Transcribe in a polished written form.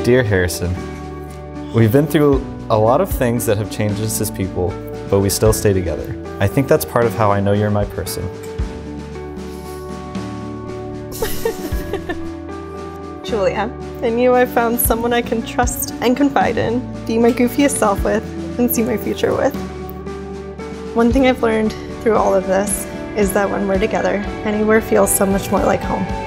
Dear Harrison, we've been through a lot of things that have changed us as people, but we still stay together. I think that's part of how I know you're my person. Julia, I knew I found someone I can trust and confide in, be my goofiest self with, and see my future with. One thing I've learned through all of this is that when we're together, anywhere feels so much more like home.